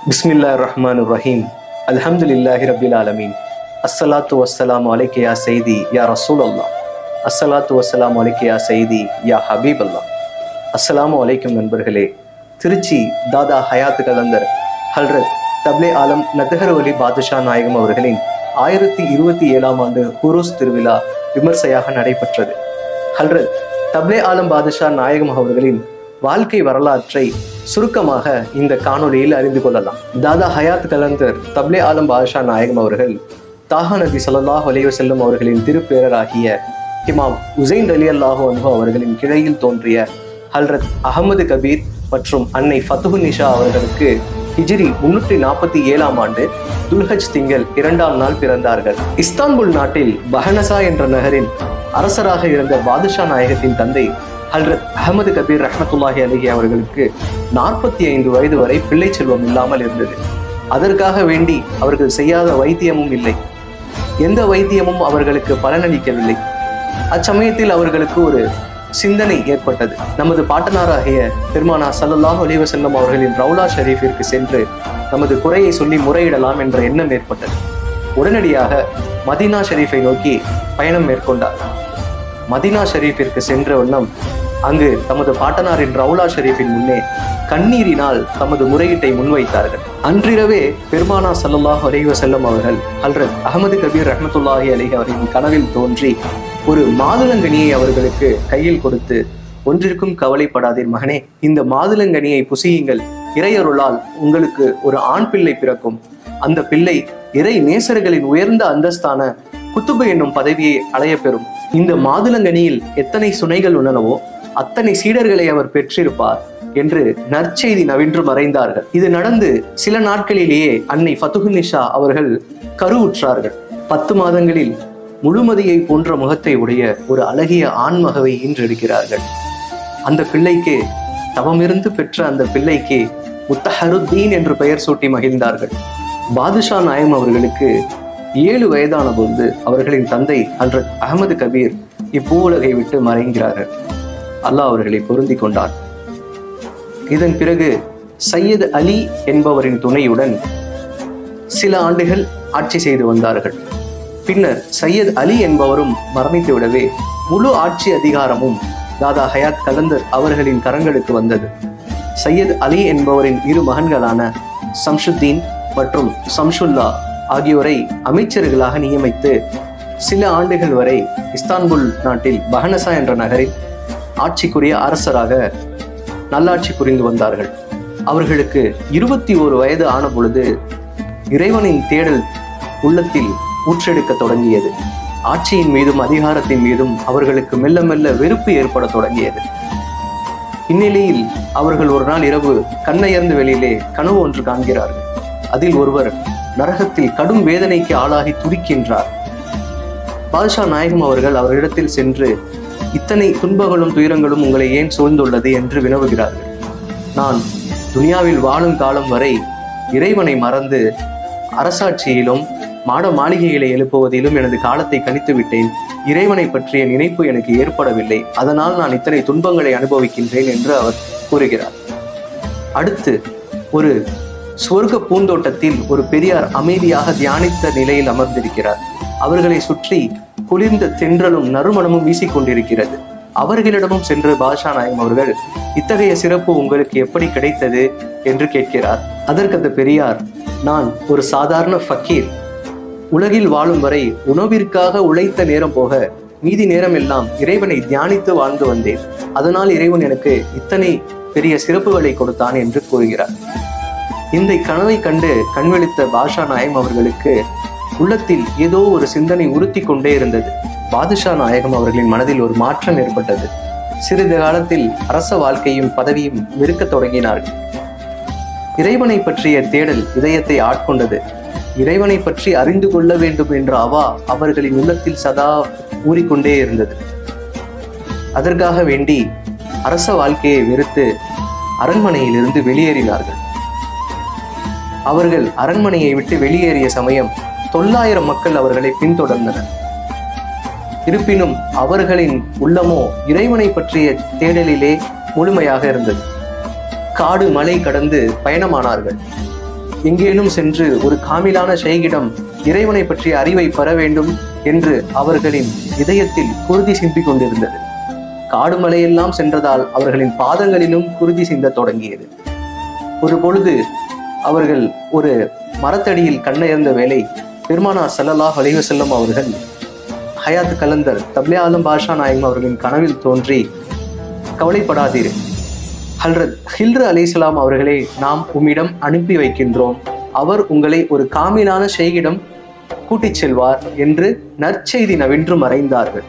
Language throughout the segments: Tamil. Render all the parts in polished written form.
பிஸ்மில்லாஹிர்ரஹ்மானிர்ரஹீம். அல்ஹம்துலில்லாஹி ரப்பில் ஆலமீன். அஸ்ஸலாத்து வஸ்ஸலாமு அலைக்க யா சையதி யா ரசூலல்லாஹ். அஸ்ஸலாத்து வஸ்ஸலாமு அலைக்க யா சையதி யா ஹபீபல்லாஹ். அஸ்ஸலாமு அலைக்கும் நண்பர்களே. திருச்சி தாதா ஹயாத் கலந்தர் ஹல்ரத் தப்லே ஆலம் நத்ஹர் வலி பாதுஷா நாயகம் அவர்களின் 1027ஆம் ஆண்டு ஹுரூஸ் திருவிழா விமர்சையாக நடைபெற்றது. ஹல்ரத் தப்லே ஆலம் பாதுஷா நாயகம் அவர்களின் வாழ்க்கை வரலாற்றை சுருக்கமாக இந்த காணொலியில் அறிந்து கொள்ளலாம். தாதா ஹயாத் கலந்தர் தப்லே ஆலம் பாதுஷா நாயகம் அவர்கள் தாஹா நபி ஸல்லல்லாஹு அலைஹி வஸல்லம் அவர்களின் திருப்பேரராகிய இமாம் உசைன் ரலியல்லாஹு அன்ஹு அவர்களின் கிளையில் தோன்றிய ஹல்ரத் அஹமது கபீர் மற்றும் அன்னை ஃபத்துஹுன் நிஷா அவர்களுக்கு ஹிஜ்ரி 347ஆம் ஆண்டு துல்ஹஜ் திங்கள் 2ஆம் நாள் பிறந்தார்கள். இஸ்தான்புல் நாட்டில் பஹனசா என்ற நகரின் அரசராக இருந்த பாதுஷா நாயகத்தின் தந்தை ஹல்ரத் அஹமது கபீர் ரஹ்மத்துல்லாஹி அலைஹி அவர்களுக்கு 45 வயது வரை பிள்ளை செல்வம் இல்லாமல் இருந்தது. அதற்காக வேண்டி அவர்கள் செய்யாத வைத்தியமும் இல்லை. எந்த வைத்தியமும் அவர்களுக்கு பலனளிக்கவில்லை. அச்சமயத்தில் அவர்களுக்கு ஒரு சிந்தனை ஏற்பட்டது. நமது பாட்டனாராகிய பெருமானா ஸல்லல்லாஹு அலைஹி வஸல்லம் அவர்களின் ரவுலா ஷரீஃபிற்கு சென்று நமது குறையை சொல்லி முறையிடலாம் என்ற எண்ணம் ஏற்பட்டது. உடனடியாக மதீனா ஷரீஃபை நோக்கி பயணம் மேற்கொண்டார். மதீனா ஷரீஃபிற்கு சென்ற வண்ணம் அங்கு தமது பாட்டனாரின் ரவுலா ஷரீஃபின் முன்னே கண்ணீரினால் தமது முறையீட்டை முன்வைத்தார்கள். அன்றிரவே பெருமானா ஸல்லல்லாஹு அலைஹி வஸல்லம் அவர்கள் ஹல்ரத் அஹமது கபீர் ரஹ்மத்துல்லாஹி அலைஹி அவர்களின் கனவில் தோன்றி ஒரு மாதுளங்கனியை அவர்களுக்கு கையில் கொடுத்து, ஒன்றிற்கும் கவலைப்படாதீர் மகனே, இந்த மாதுளங்கனியை புசியுங்கள். இறையருளால் உங்களுக்கு ஒரு ஆண் பிள்ளை பிறக்கும். அந்த பிள்ளை இறை நேசர்களின் உயர்ந்த அந்தஸ்தான குத்துபு என்னும் பதவியை அடைய பெறும். இந்த மாதுளங்கனியில் எத்தனை சுனைகள் உள்ளனவோ அத்தனை சீடர்களை அவர் பெற்றிருப்பார் என்று நற்செய்தி நவின்று மறைந்தார்கள். இது நடந்து சில நாட்களிலேயே அன்னை ஃபத்துஹுன் நிஷா அவர்கள் கருவுற்றார்கள். 10 மாதங்களில் முழுமதியை போன்ற முகத்தை உடைய ஒரு அழகிய ஆண்மகவை ஈன்றெடுக்கிறார்கள். அந்த பிள்ளைக்கு தவமிருந்து பெற்ற அந்த பிள்ளைக்கு முத்தஹருத்தீன் என்று பெயர் சூட்டி மகிழ்ந்தார்கள். பாதுஷா நாயகம் அவர்களுக்கு 7 வயதான போது அவர்களின் தந்தை ஹல்ரத் அஹமது கபீர் இப்பூவுலகை விட்டு மறைகிறார்கள். அல்லாஹ் அவர்களை பொருந்தி கொண்டார். இதன் பிறகு சையத் அலி என்பவரின் துணையுடன் சில ஆண்டுகள் ஆட்சி செய்து வந்தார்கள். பின்னர் சையத் அலி என்பவரும் மரணித்து விடவே முழு ஆட்சி அதிகாரமும் தாதா ஹயாத் கலந்தர் அவர்களின் கரங்களுக்கு வந்தது. சையத் அலி என்பவரின் 2 மகன்களான சம்ஷுத்தீன் மற்றும் சம்ஷுல்லா ஆகியோரை அமைச்சர்களாக நியமித்து சில ஆண்டுகள் வரை இஸ்தான்புல் நாட்டில் பஹனசா என்ற நகரில் ஆட்சிக்குரிய அரசராக நல்லாட்சி புரிந்து வந்தார்கள். அவர்களுக்கு 21 வயது ஆன பொழுது இறைவனின் தேடல் உள்ளத்தில் ஊற்றெடுக்க தொடங்கியது. ஆட்சியின் மீதும் அதிகாரத்தின் மீதும் அவர்களுக்கு மெல்ல மெல்ல வெறுப்பு ஏற்பட தொடங்கியது. இந்நிலையில் அவர்கள் ஒரு நாள் இரவு கண்ணயர்ந்த வெளியிலே கனவு ஒன்று காண்கிறார்கள். அதில் ஒருவர் நரகத்தில் கடும் வேதனைக்கு ஆளாகி துடிக்கின்றார். பாதுஷா நாயகம் அவர்கள் அவரிடத்தில் சென்று, இத்தனை துன்பங்களும் துயரங்களும் உங்களை ஏன் சூழ்ந்துள்ளது என்று வினவுகிறார்கள். நான் துனியாவில் வாழும் காலம் வரை இறைவனை மறந்து அரசாட்சியிலும் மாட மாளிகைகளை எழுப்புவதிலும் எனது காலத்தை கழித்து விட்டேன். இறைவனை பற்றிய நினைப்பு எனக்கு ஏற்படவில்லை. அதனால் நான் இத்தனை துன்பங்களை அனுபவிக்கின்றேன் என்று அவர் கூறுகிறார். அடுத்து ஒரு சுவர்க்க பூந்தோட்டத்தில் ஒரு பெரியார் அமைதியாக தியானித்த நிலையில் அமர்ந்திருக்கிறார். அவர்களை சுற்றி குளிர்ந்த தென்றலும் நறுமணமும் வீசிக்கொண்டிருக்கிறது. அவர்களிடமும் சென்று பாதுஷா நாயகம் அவர்கள், இத்தகைய சிறப்பு உங்களுக்கு எப்படி கிடைத்தது என்று கேட்கிறார். அதற்கு அந்த பெரியார், நான் ஒரு சாதாரண ஃபக்கீர். உலகில் வாழும் வரை உணவிற்காக உழைத்த நேரம் போக மீதி நேரம் எல்லாம் இறைவனை தியானித்து வாழ்ந்து வந்தேன். அதனால் இறைவன் எனக்கு இத்தனை பெரிய சிறப்புகளை கொடுத்தான் என்று கூறுகிறார். இந்த கனவை கண்டு கண்விழித்த பாதுஷா நாயகம் அவர்களுக்கு உள்ளத்தில் ஏதோ ஒரு சிந்தனை உறுத்தி கொண்டே இருந்தது. பாதுஷா நாயகம் அவர்களின் மனதில் ஒரு மாற்றம் ஏற்பட்டது. சிறிது காலத்தில் அரச வாழ்க்கையும் பதவியும் வெறுக்க தொடங்கினார்கள். இறைவனை பற்றிய தேடல் இதயத்தை ஆட்கொண்டது. இறைவனை பற்றி அறிந்து கொள்ள வேண்டும் என்ற அவா அவர்களின் உள்ளத்தில் சதா ஊறிக்கொண்டே இருந்தது. அதற்காக வேண்டி அரச வாழ்க்கையை வெறுத்து அரண்மனையிலிருந்து வெளியேறினார்கள். அவர்கள் அரண்மனையை விட்டு வெளியேறிய சமயம் 900 மக்கள் அவர்களை பின்தொடர்ந்தனர். இருப்பினும் அவர்களின் உள்ளமோ இறைவனை பற்றிய தேடலிலே முழுமையாக இருந்தது. காடு மலை கடந்து பயணமானார்கள். எங்கேனும் சென்று ஒரு காமிலான ஷேகிடம் இறைவனை பற்றிய அறிவை பெற வேண்டும் என்று அவர்களின் இதயத்தில் குருதி சிந்திக் கொண்டிருந்தது. காடு மலையெல்லாம் சென்றதால் அவர்களின் பாதங்களிலும் குருதி சிந்த தொடங்கியது. ஒரு பொழுது அவர்கள் ஒரு மரத்தடியில் கண்ணயர்ந்த வேளை பெருமானார் ஸல்லல்லாஹு அலைஹி வஸல்லம் அவர்கள் ஹயாத் கலந்தர் தப்லே ஆலம் பாஷா நாயகம் அவர்களின் கனவில் தோன்றி, கவலைப்படாதீர், ஹல்ரத் ஹில்ரு அலைஹிஸ்ஸலாம் அவர்களை நாம் உம்மிடம் அனுப்பி வைக்கின்றோம், அவர் உங்களை ஒரு காமிலான ஷேகிடம் கூட்டிச் செல்வார் என்று நற்செய்தி நவின்று மறைந்தார்கள்.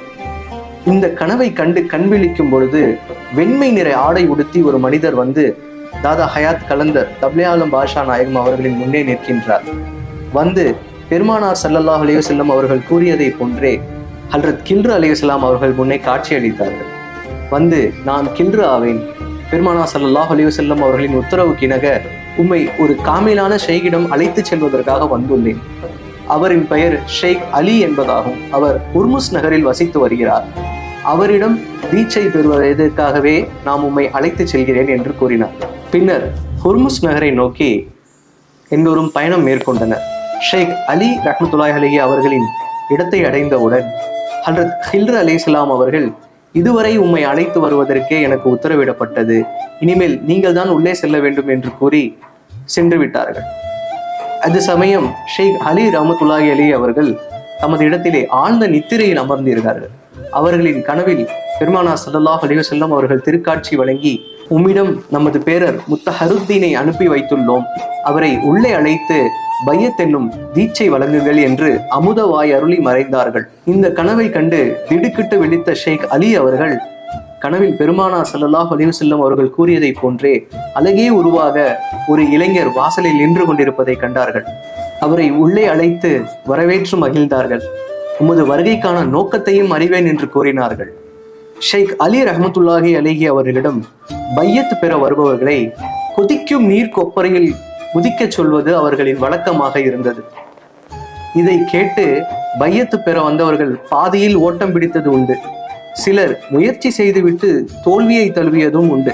இந்த கனவை கண்டு கண்விழிக்கும் பொழுது வெண்மை நிற ஆடை உடுத்தி ஒரு மனிதர் வந்து தாதா ஹயாத் கலந்தர் தப்லே ஆலம் பாஷா நாயகம் அவர்களின் முன்னே நிற்கின்றார். வந்து பெருமானார் ஸல்லல்லாஹு அலைஹி வஸல்லம் அவர்கள் கூறியதை போன்றே ஹல்ரத் கில்ரு அலைஹிஸ்ஸலாம் அவர்கள் முன்னே காட்சியளித்தார்கள். வந்து, நான் கில்ரு ஆவேன், பெருமானார் ஸல்லல்லாஹு அலைஹி வஸல்லம் அவர்களின் உத்தரவுக்கிணங்க உம்மை ஒரு காமிலான ஷேகிடம் அழைத்து செல்வதற்காக வந்துள்ளேன். அவரின் பெயர் ஷேக் அலி என்பதாகும். அவர் ஹுர்முஸ் நகரில் வசித்து வருகிறார். அவரிடம் தீட்சை பெறுவதற்காகவே நாம் உம்மை அழைத்து செல்கிறேன் என்று கூறினார். பின்னர் ஹுர்முஸ் நகரை நோக்கி எல்லோரும் பயணம் மேற்கொண்டனர். ஷேக் அலி ரஹ்மத்துல்லாஹி அலைஹி அவர்களின் இடத்தை அடைந்தவுடன் ஹல்ரத் ஹில்ரு அலைஹிஸ்ஸலாம் அவர்கள், இதுவரை உம்மை அழைத்து வருவதற்கே எனக்கு உத்தரவிடப்பட்டது, இனிமேல் நீங்கள் தான் உள்ளே செல்ல வேண்டும் என்று கூறி சென்று விட்டார்கள். அது சமயம் ஷேக் அலி ரஹ்மத்துல்லாஹி அலைஹி அவர்கள் தமது இடத்திலே ஆழ்ந்த நித்திரையில் அமர்ந்திருந்தார்கள். அவர்களின் கனவில் பெருமானார் ஸல்லல்லாஹு அலைஹி வஸல்லம் அவர்கள் திருக்காட்சி வழங்கி, உம்மிடம் நமது பேரர் முத்தஹருத்தீனை அனுப்பி வைத்துள்ளோம், அவரை உள்ளே அழைத்து பையத் என்னும் தீட்சை வழங்குங்கள் என்று அமுதவாய் அருளி மறைந்தார்கள். இந்த கனவை கண்டு திடுக்கிட்டு விழித்த ஷேக் அலி அவர்கள் கனவில் பெருமானார் ஸல்லல்லாஹு அலைஹி வஸல்லம் அவர்கள் கூறியதை போன்றே அழகே உருவாக ஒரு இளைஞர் வாசலில் நின்று கொண்டிருப்பதை கண்டார்கள். அவரை உள்ளே அழைத்து வரவேற்று மகிழ்ந்தார்கள். உமது வருகைக்கான நோக்கத்தையும் அறிவேன் என்று கூறினார்கள். ஷேக் அலி ரஹ்மத்துல்லாஹி அலைஹி அவர்களிடம் பையத் பெற வருபவர்களை கொதிக்கும் நீர் கொப்பரையில் குதிக்க சொல்வது அவர்களின் வழக்கமாக இருந்தது. இதை கேட்டு பையத்து பெற வந்தவர்கள் பாதியில் ஓட்டம் பிடித்தது உண்டு. சிலர் முயற்சி செய்துவிட்டு தோல்வியை தழுவியதும் உண்டு.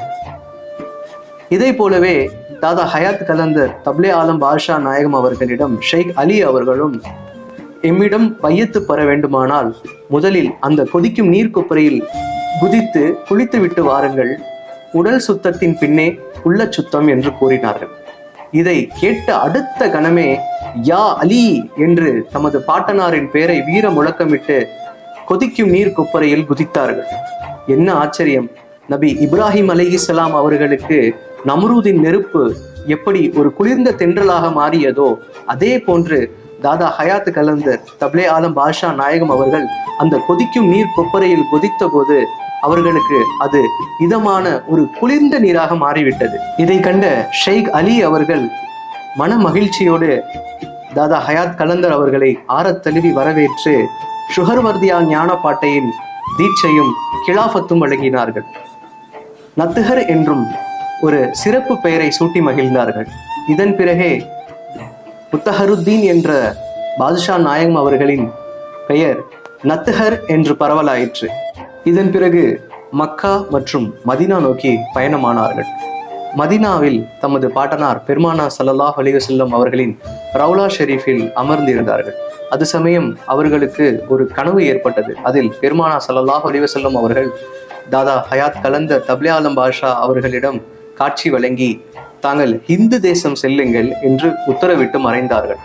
இதை போலவே தாதா ஹயாத் கலந்தர் தப்லே ஆலம் பாஷா நாயகம் அவர்களிடம் ஷேக் அலி அவர்களும், எம்மிடம் பையத்து பெற வேண்டுமானால் முதலில் அந்த கொதிக்கும் நீர் கொப்பரையில் குதித்து குளித்து விட்டு வாருங்கள், உடல் சுத்தத்தின் பின்னே உள்ள சுத்தம் என்று கூறினார்கள். இதை கேட்ட அடுத்த கணமே யா அலி என்று தமது பாட்டனாரின் பெயரை வீர முழக்கமிட்டு கொதிக்கும் நீர் கொப்பரையில் குதித்தார்கள். என்ன ஆச்சரியம்! நபி இப்ராஹிம் அலைஹிஸ்ஸலாம் அவர்களுக்கு நம்ரூதின் நெருப்பு எப்படி ஒரு குளிர்ந்த தென்றலாக மாறியதோ அதே போன்று தாதா ஹயாத் கலந்தர் தப்லே ஆலம் பாஷா நாயகம் அவர்கள் அந்த கொதிக்கும் நீர் கொப்பரையில் கொதித்த போது அவர்களுக்கு அது இதமான ஒரு குளிர்ந்த நீராக மாறிவிட்டது. இதை கண்ட ஷேக் அலி அவர்கள் மன மகிழ்ச்சியோடு தாதா ஹயாத் கலந்தர் அவர்களை ஆறத் தழுவி வரவேற்று ஷுஹர்வர்தியா ஞான பாட்டையின் தீட்சையும் கிலாஃபத்தும் வழங்கினார்கள். நத்துஹர் என்றும் ஒரு சிறப்பு பெயரை சூட்டி மகிழ்ந்தார்கள். இதன் பிறகே முத்தஹருத்தீன் என்ற பாதுஷா நாயகம் அவர்களின் பெயர் நத்துஹர் என்று பரவலாயிற்று. இதன் பிறகு மக்கா மற்றும் மதினா நோக்கி பயணமானார்கள். மதினாவில் தமது பாட்டனார் பெருமானார் ஸல்லல்லாஹு அலைஹி வஸல்லம் அவர்களின் ரவுலா ஷெரீஃபில் அமர்ந்திருந்தார்கள். அது சமயம் அவர்களுக்கு ஒரு கனவு ஏற்பட்டது. அதில் பெருமானார் ஸல்லல்லாஹு அலைஹி வஸல்லம் அவர்கள் தாதா ஹயாத் கலந்தர் தப்லே ஆலம் பாஷா அவர்களிடம் காட்சி வழங்கி தாங்கள் ஹிந்து தேசம் செல்லுங்கள் என்று உத்தரவிட்டு மறைந்தார்கள்.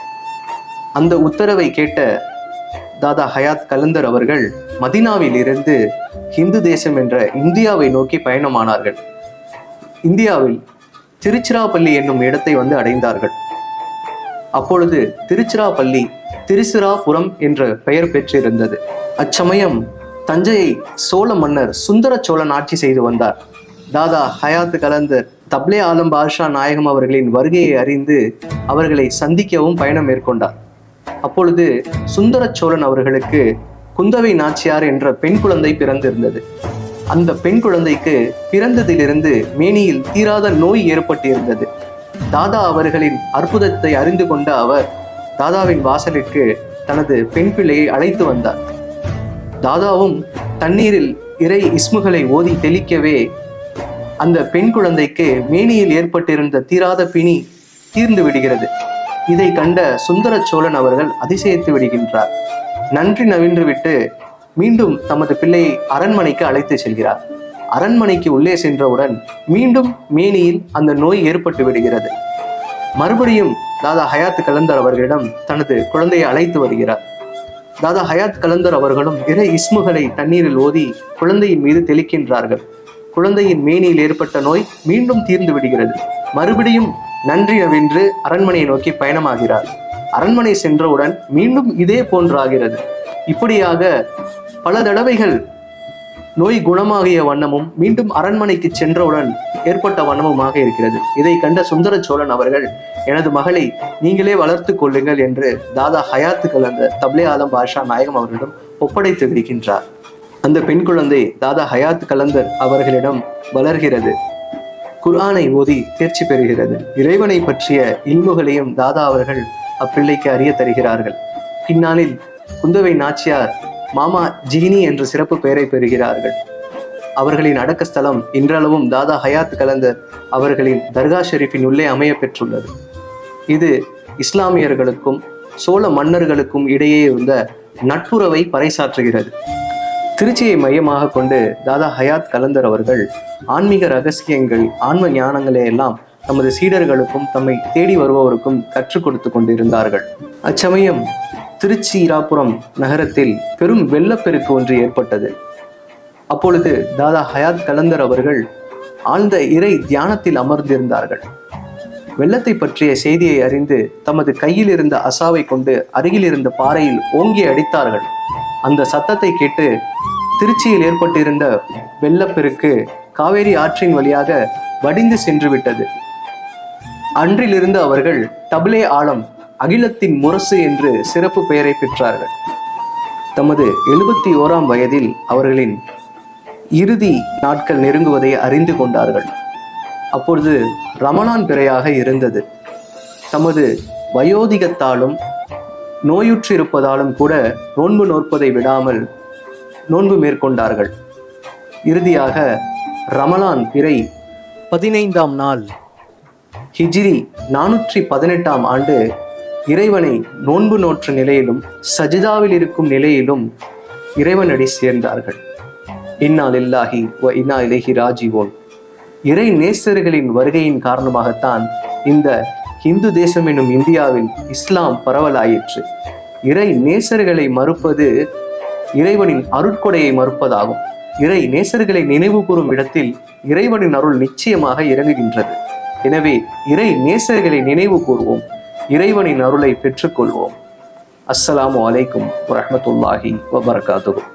அந்த உத்தரவை கேட்ட தாதா ஹயாத் கலந்தர் அவர்கள் மதினாவில் இருந்து ஹிந்து தேசம் என்ற இந்தியாவை நோக்கி பயணமானார்கள். இந்தியாவில் திருச்சிராப்பள்ளி என்னும் இடத்தை வந்து அடைந்தார்கள். அப்பொழுது திருச்சிராப்பள்ளி திருச்சிராபுரம் என்ற பெயர் பெற்றிருந்தது. அச்சமயம் தஞ்சையை சோழ மன்னர் சுந்தர சோழன் ஆட்சி செய்து வந்தார். தாதா ஹயாத் கலந்தர் தப்லே ஆலம் பாஷா நாயகம் அவர்களின் வருகையை அறிந்து அவர்களை சந்திக்கவும் பயணம் மேற்கொண்டார். அப்பொழுது சுந்தர சோழன் அவர்களுக்கு குந்தவை நாச்சியார் என்ற பெண் குழந்தை பிறந்திருந்தது. அந்த பெண் குழந்தைக்கு பிறந்ததிலிருந்து மேனியில் தீராத நோய் ஏற்பட்டிருந்தது. தாதா அவர்களின் அற்புதத்தை அறிந்து கொண்ட அவர் தாதாவின் வாசலுக்கு தனது பெண் பிள்ளையை அழைத்து வந்தார். தாதாவும் தண்ணீரில் இறை இஸ்முகளை ஓதி தெளிக்கவே அந்த பெண் குழந்தைக்கு மேனியில் ஏற்பட்டிருந்த தீராத பிணி தீர்ந்து விடுகிறது. இதை கண்ட சுந்தர சோழன் அவர்கள் அதிசயித்து விடுகின்றார். நன்றி நவின்று விட்டு மீண்டும் தமது பிள்ளையை அரண்மனைக்கு அழைத்து செல்கிறார். அரண்மனைக்கு உள்ளே சென்றவுடன் மீண்டும் மேனியில் அந்த நோய் ஏற்பட்டு விடுகிறது. மறுபடியும் தாதா ஹயாத் கலந்தர் அவர்களிடம் தனது குழந்தையை அழைத்து வருகிறார். தாதா ஹயாத் கலந்தர் அவர்களும் இறை இஸ்முகளை தண்ணீரில் ஓதி குழந்தையின் மீது தெளிக்கின்றார்கள். குழந்தையின் மேனியில் ஏற்பட்ட நோய் மீண்டும் தீர்ந்து விடுகிறது. மறுபடியும் நன்றி வென்று அரண்மனையை நோக்கி பயணமாகிறார். அரண்மனை சென்றவுடன் மீண்டும் இதே போன்றாகிறது. இப்படியாக பல தடவைகள் நோய் குணமாகிய வண்ணமும் மீண்டும் அரண்மனைக்கு சென்றவுடன் ஏற்பட்ட வண்ணமுமாக இருக்கிறது. இதை கண்ட சுந்தர சோழன் அவர்கள், எனது மகளை நீங்களே வளர்த்து கொள்ளுங்கள் என்று தாதா ஹயாத் கலந்தர் தப்லே ஆலம் பாஷா நாயகம் அவர்களிடம் ஒப்படைத்து விடுகின்றார். அந்த பெண் குழந்தை தாதா ஹயாத் கலந்தர் அவர்களிடம் வளர்கிறது. குர்ஆனை ஓதி தேர்ச்சி பெறுகிறது. இறைவனை பற்றிய இல்முகளையும் தாதா அவர்கள் அப்பிள்ளைக்கு அறிய தருகிறார்கள். பின்னாளில் குந்தவை நாச்சியார் மாமா ஜீனி என்ற சிறப்பு பெயரை பெறுகிறார்கள். அவர்களின் அடக்க ஸ்தலம் இன்றளவும் தாதா ஹயாத் கலந்தர் அவர்களின் தர்கா ஷெரீஃபின் உள்ளே அமைய பெற்றுள்ளது. இது இஸ்லாமியர்களுக்கும் சோழ மன்னர்களுக்கும் இடையே இருந்த நட்புறவை பறைசாற்றுகிறது. திருச்சியை மையமாக கொண்டு தாதா ஹயாத் கலந்தர் அவர்கள் ஆன்மீக ரகசியங்கள், ஆன்ம ஞானங்களை எல்லாம் தமது சீடர்களுக்கும் தம்மை தேடி வருபவருக்கும் கற்றுக் கொடுத்து கொண்டிருந்தார்கள். அச்சமயம் திருச்சி இராப்புரம் நகரத்தில் பெரும் வெள்ளப்பெருக்கு ஒன்று ஏற்பட்டது. அப்பொழுது தாதா ஹயாத் கலந்தர் அவர்கள் ஆழ்ந்த இறை தியானத்தில் அமர்ந்திருந்தார்கள். வெள்ளத்தை பற்றிய செய்தியை அறிந்து தமது கையில் இருந்த அசாவை கொண்டு அருகில் இருந்த பாறையில் ஓங்கி அடித்தார்கள். அந்த சத்தத்தை கேட்டு திருச்சியில் ஏற்பட்டிருந்த வெள்ளப்பெருக்கு காவேரி ஆற்றின் வழியாக வடிந்து சென்று விட்டது. அன்றிலிருந்து அவர்கள் தப்லே ஆலம், அகிலத்தின் முரசு என்று சிறப்பு பெயரை பெற்றார்கள். தமது 71ஆம் வயதில் அவர்களின் இறுதி நாட்கள் நெருங்குவதை அறிந்து கொண்டார்கள். அப்பொழுது ரமலான் பிறையாக இருந்தது. தமது வயோதிகத்தாலும் நோயுற்றிருப்பதாலும் கூட நோன்பு நோற்பதை விடாமல் நோன்பு மேற்கொண்டார்கள். இறுதியாக ரமலான் பிறை 15ஆம் நாள் ஹிஜ்ரி 418ஆம் ஆண்டு இறைவனை நோன்பு நோற்ற நிலையிலும் சஜிதாவில் இருக்கும் நிலையிலும் இறைவனடி சேர்ந்தார்கள். இன்னா லில்லாஹி வ இன்னா இலைஹி ராஜிஊன். இறை நேசர்களின் வருகையின் காரணமாகத்தான் இந்த இந்து தேசம் என்னும் இந்தியாவில் இஸ்லாம் பரவலாயிற்று. இறை நேசர்களை மறுப்பது இறைவனின் அருட்கொடையை மறுப்பதாகும். இறை நேசர்களை நினைவு கூறும் இடத்தில் இறைவனின் அருள் நிச்சயமாக இறங்குகின்றது. எனவே இறை நேசர்களை நினைவு கூறுவோம், இறைவனின் அருளை பெற்றுக்கொள்வோம். அஸ்ஸலாமு அலைக்கும் வரஹ்மத்துல்லாஹி வபரகாத்துஹு.